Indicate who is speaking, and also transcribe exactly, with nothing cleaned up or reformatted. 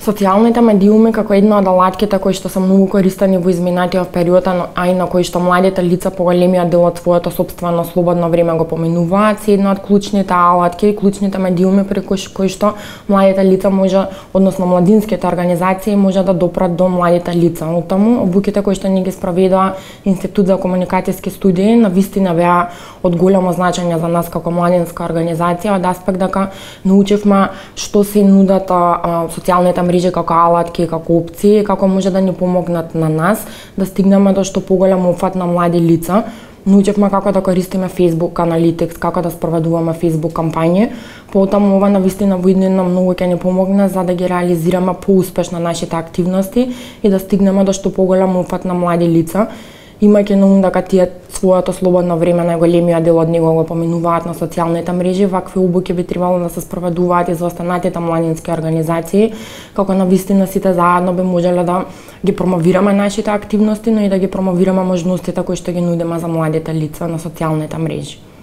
Speaker 1: Социјалните медиуми како една од алатките кои што се многу користени во изминатиот период, а и на кои што младите лица поголемиот дел од своето сопствено слободно време го поминуваат, се една од клучните алатки и клучните медиуми преку кои што младите лица може, односно младинските организации може да допрат до младите лица. Оттаму обуките кои што ни ги спроведува Институт за комуникацијски студии навистина беа од големо значење за нас како младинска организација, од аспект дека научивме што се нудат а, социјалните мрежи како алатки, како опции, како може да ни помогнат на нас да стигнеме до што поголем опфат на млади лица. Научивме како да користиме Facebook Analytics, како да спроведуваме Facebook кампањи. Потоа ова навистина во иднина многу ќе ни помогне за да ги реализираме поуспешно нашите активности и да стигнеме до што поголем опфат на млади лица. Имајќи на ум дека тие своето слободно време, најголемиот дел од него го поминуваат на социјалните мрежи, вакви обуки би требало да се спроведуваат и за останатите младински организации, како навистина сите заедно би можеле да ги промовираме нашите активности, но и да ги промовираме можностите кои што ги нудиме за младите лица на социјалните мрежи.